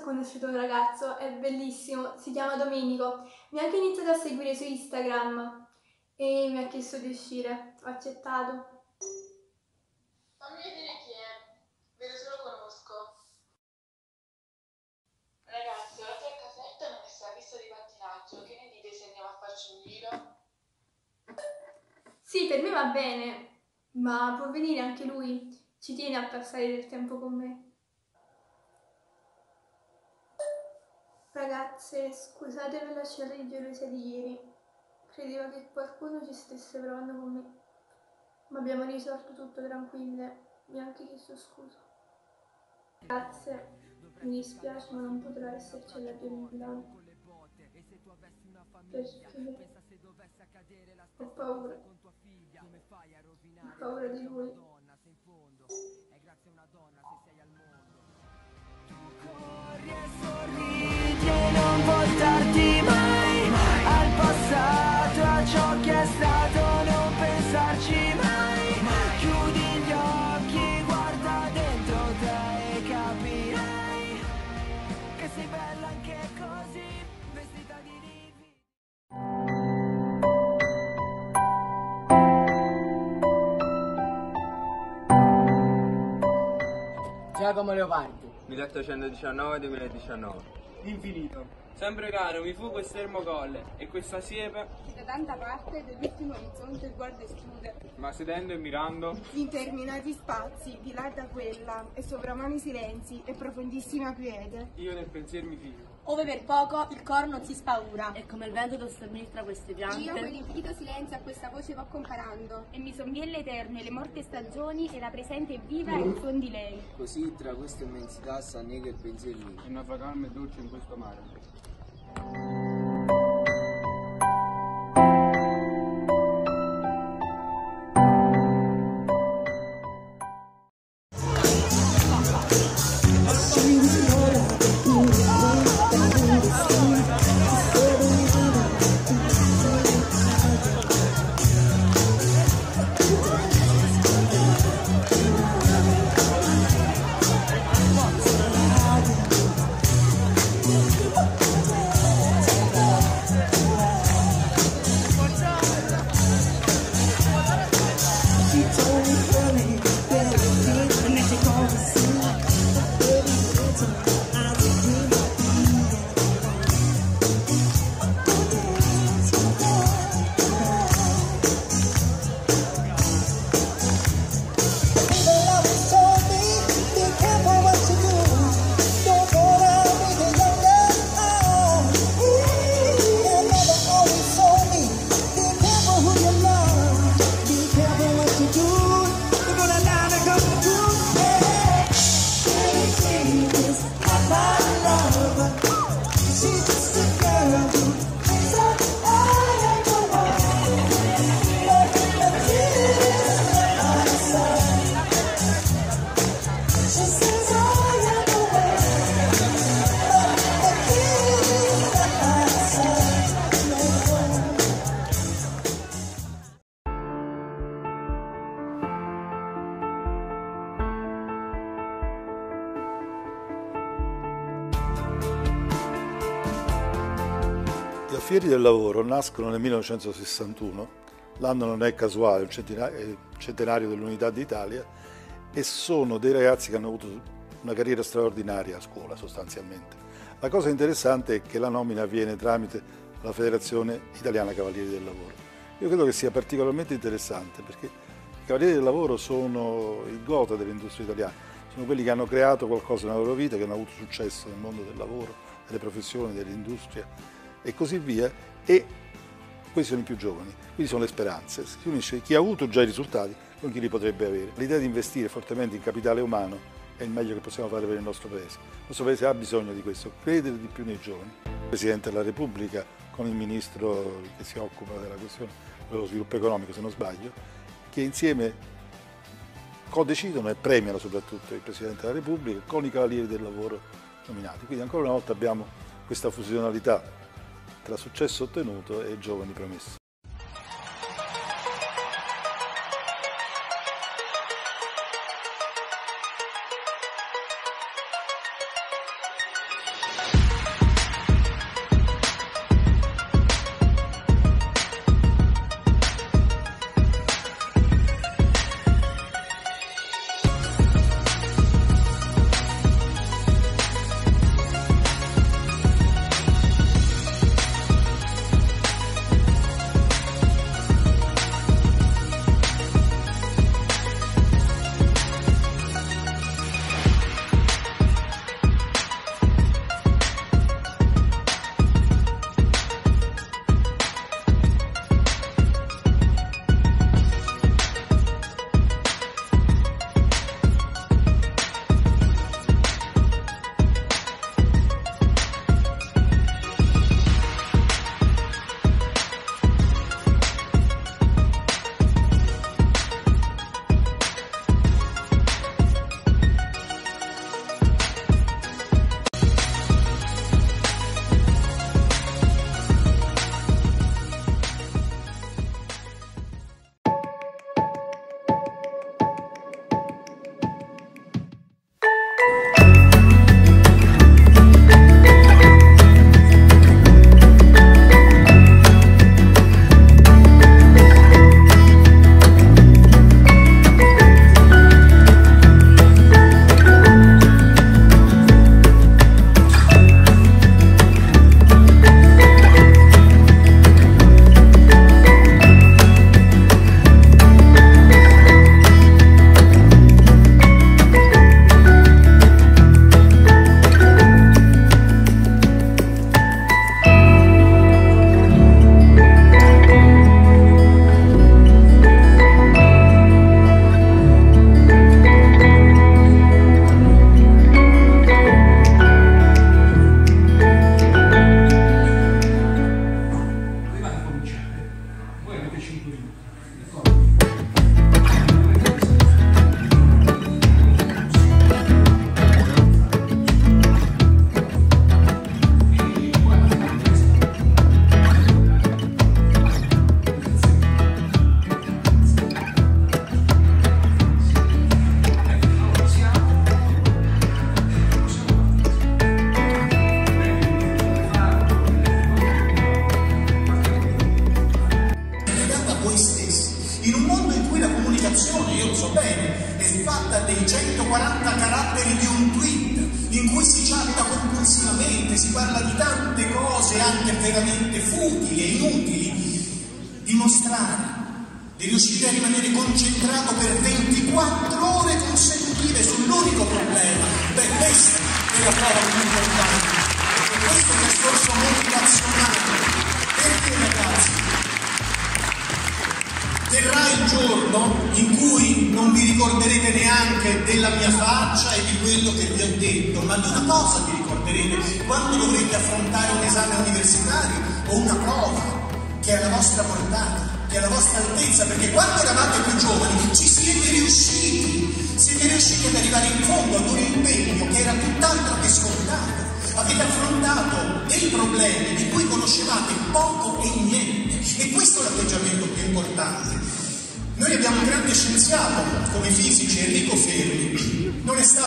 conosciuto un ragazzo, è bellissimo, si chiama Domenico, mi ha anche iniziato a seguire su Instagram e mi ha chiesto di uscire, ho accettato. Fammi vedere chi è, vedo se lo conosco. Ragazzi, ho la giacca aperta e non è stata pista di pattinaggio, che ne dite se andiamo a farci un giro? Sì, per me va bene, ma può venire anche lui, ci tiene a passare del tempo con me. Ragazze, scusate per la scena di gelosia di ieri, credevo che qualcuno ci stesse provando con me, ma abbiamo risolto tutto tranquille, mi ha anche chiesto scusa. Grazie, mi dispiace ma non potrà esserci allegro in Milano, perché ho paura di lui. Corri e sorridi e non voltarti mai al passato, a ciò che è stato, non pensarci mai. Chiudi gli occhi, guarda dentro te e capirai che sei bella anche così, vestita di rivi. Giacomo Leopardi. 1819-2019. Infinito. Sempre caro, mi fu quest'ermo colle e questa siepe, Da tanta parte dell'ultimo orizzonte il guardo esclude, ma sedendo e mirando, interminati spazi di là da quella, e sovramani silenzi e profondissima quiete. io nel pensier mi fido. Ove per poco il cor non si spaura. E come il vento somministra queste piante, Io quell'infinito silenzio a questa voce vo comparando, E mi sovviene l'eterno e le morte stagioni e la presente è viva e il suon di lei. Così tra questa immensità s'annega il pensiero mio. E una fa calma e dolce in questo mare. Le fiere del lavoro nascono nel 1961, l'anno non è casuale, è il centenario dell'Unità d'Italia, e sono dei ragazzi che hanno avuto una carriera straordinaria a scuola sostanzialmente. La cosa interessante è che la nomina avviene tramite la Federazione Italiana Cavalieri del Lavoro. Io credo che sia particolarmente interessante perché i Cavalieri del Lavoro sono il gotha dell'industria italiana, sono quelli che hanno creato qualcosa nella loro vita, che hanno avuto successo nel mondo del lavoro, delle professioni, dell'industria e così via, e questi sono i più giovani, quindi sono le speranze. Si unisce chi ha avuto già i risultati con chi li potrebbe avere. L'idea di investire fortemente in capitale umano è il meglio che possiamo fare per il nostro Paese. Il nostro Paese ha bisogno di questo, credere di più nei giovani. Il Presidente della Repubblica con il Ministro che si occupa della questione dello sviluppo economico, se non sbaglio, che insieme co-decidono e premiano soprattutto il Presidente della Repubblica con i Cavalieri del Lavoro nominati. Quindi ancora una volta abbiamo questa fusionalità tra successo ottenuto e giovani promessi. rivoluzione, io lo so bene, è fatta dei 140 caratteri di un tweet in cui si chatta compulsivamente, si parla di tante cose anche veramente futili e inutili. Dimostrare di riuscire a rimanere concentrato per 24 ore consecutive sull'unico problema, beh, questa è la prova più importante, perché questo discorso motivazionale, perché ragazzi, verrà il giorno in cui non vi ricorderete neanche della mia faccia e di quello che vi ho detto, ma di una cosa vi ricorderete, quando dovrete affrontare un esame universitario o una prova che è alla vostra portata, che è alla vostra altezza, perché quando eravate più giovani ci siete riusciti ad arrivare in fondo ad un impegno che era tutt'altro che scontato. Avete affrontato dei problemi di cui conoscevate poco e niente, e questo è l'atteggiamento più importante. Noi abbiamo un grande scienziato come fisici, Enrico Fermi, non è stato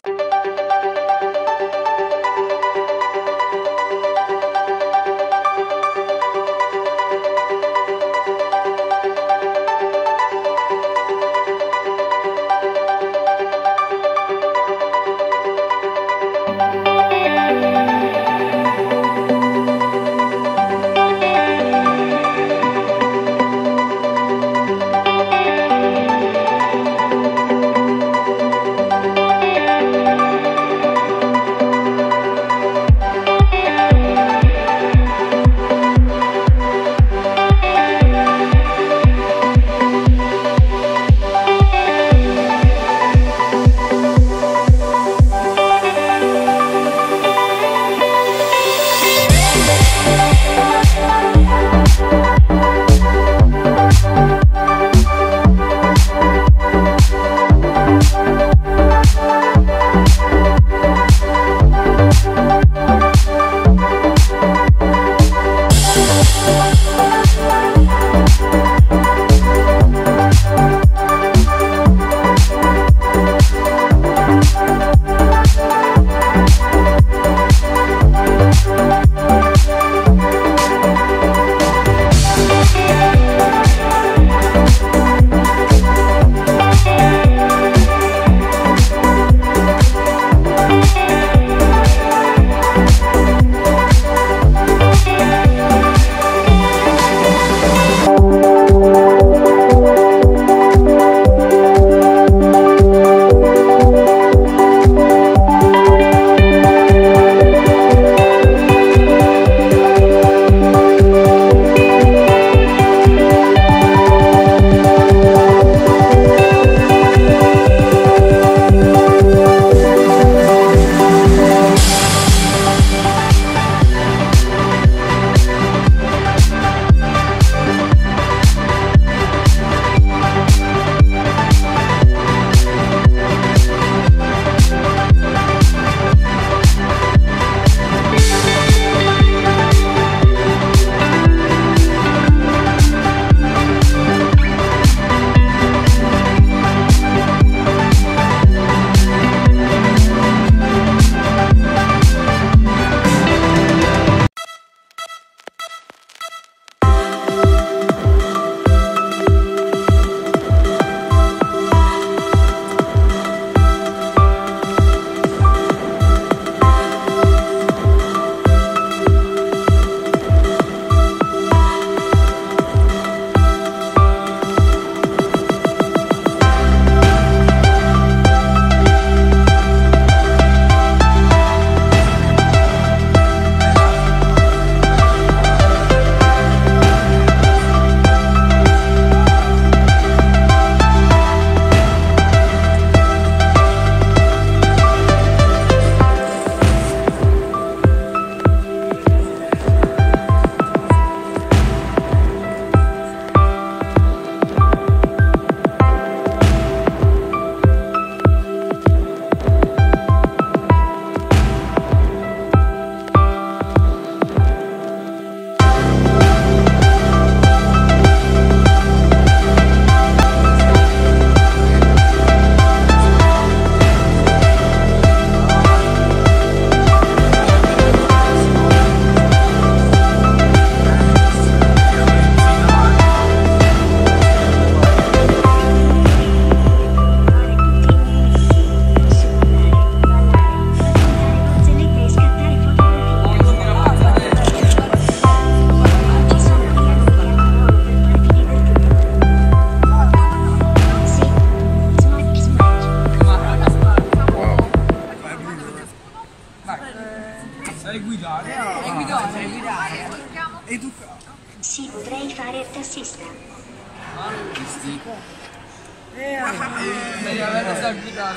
Devi averlo salvitato,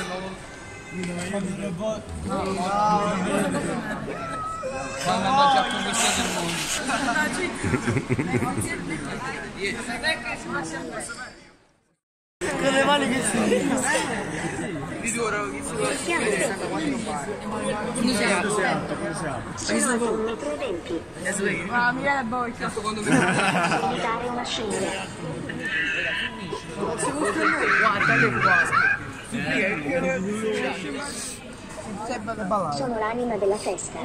quando hanno già conquistato il mondo. Con le mani che si Di duro, che si vuole. Ma mi viene boccia. Imitare una scimmia. Guarda che qua. Sono l'anima della festa.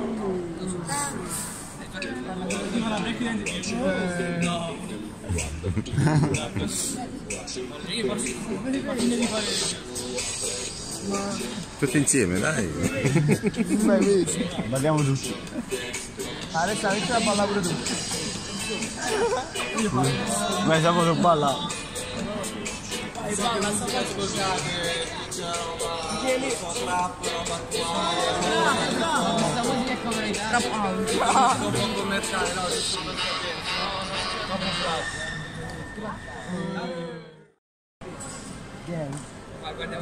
Tutti insieme, dai. Balliamo tutti. Adesso avete la balla pure tu. Ma siamo non balla. Balla, scusate. Questa musica è troppo commerciale, no? Ma guardiamo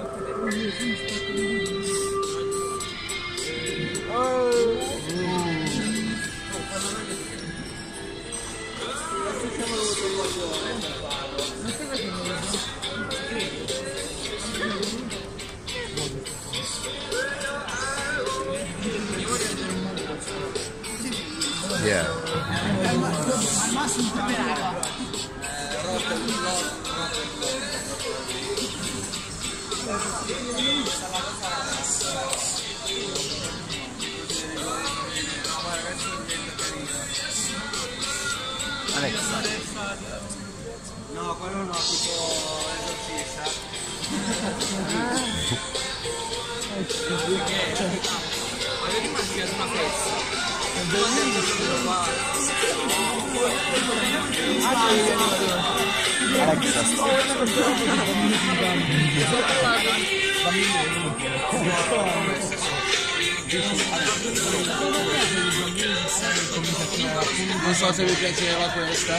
Yeah. Alexa. No, quello no, tipo l'esorcista. Avete immaginato una festa? Alexa. Non so se vi piaceva questa.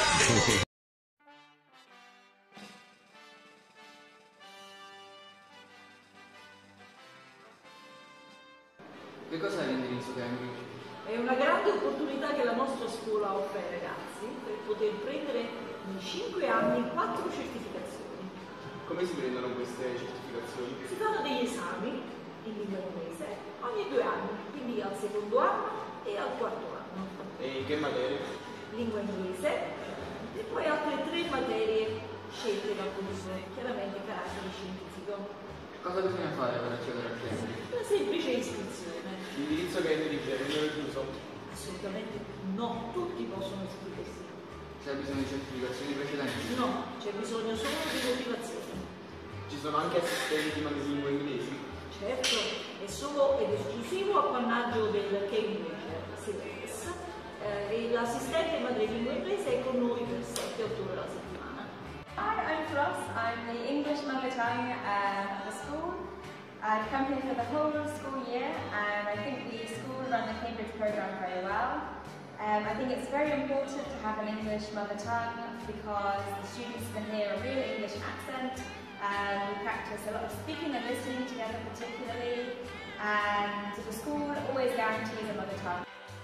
Che cos'è l'indirizzo Cambridge? È una grande opportunità che la nostra scuola offre ai ragazzi per poter prendere in 5 anni 4 certificazioni. Come si prendono queste certificazioni? Si fanno degli esami in lingua inglese ogni 2 anni, quindi al secondo anno e al quarto anno. E in che materie? Lingua inglese e poi altre 3 materie scelte dal corso, chiaramente carattere scientifico. Cosa bisogna fare per accedere al Cambridge? Una semplice iscrizione. L'indirizzo Cambridge è il chiuso? Assolutamente no, tutti possono iscriversi. C'è bisogno di certificazioni precedenti? No, c'è bisogno solo di motivazione. Ci sono anche assistenti madrelingua inglesi? Certo, è solo ed esclusivo appannaggio del Cambridge Syllabus. L'assistente madrelingua inglese è con noi per 7-8 ore alla settimana. Hi, I'm Floss. I'm the English mother tongue at the school. I've come here for the whole school year and I think the school run the Cambridge programme very well. I think it's very important to have an English mother tongue because the students can hear a real English accent. We practice a lot of speaking and listening together particularly, and the school always guarantees a mother tongue.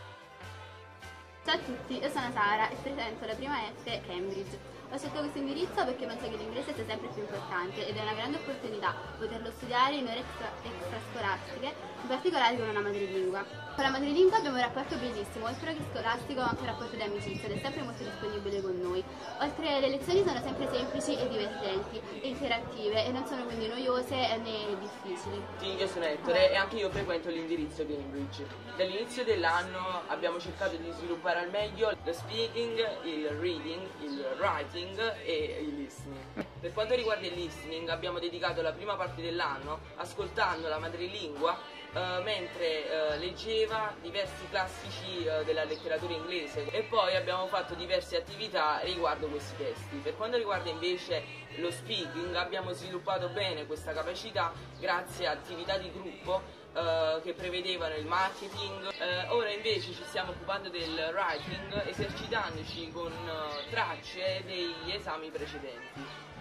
Ciao a tutti, io sono Sara e presento la prima F Cambridge. Ho scelto questo indirizzo perché penso che l'inglese sia sempre più importante ed è una grande opportunità poterlo studiare in ore extrascolastiche, in particolare con una madrelingua. Con la madrelingua abbiamo un rapporto bellissimo, oltre che scolastico anche un rapporto di amicizia ed è sempre molto disponibile con noi. Oltre le lezioni sono sempre semplici e divertenti e interattive e non sono quindi noiose né difficili. Sì, io sono Ettore e anche io frequento l'indirizzo Cambridge. Dall'inizio dell'anno abbiamo cercato di sviluppare al meglio lo speaking, il reading, il writing e il listening. Per quanto riguarda il listening abbiamo dedicato la prima parte dell'anno ascoltando la madrelingua mentre leggeva diversi classici della letteratura inglese e poi abbiamo fatto diverse attività riguardo questi testi. Per quanto riguarda invece lo speaking abbiamo sviluppato bene questa capacità grazie a attività di gruppo che prevedevano il marketing. Ora invece ci stiamo occupando del writing esercitandoci con tracce degli esami precedenti.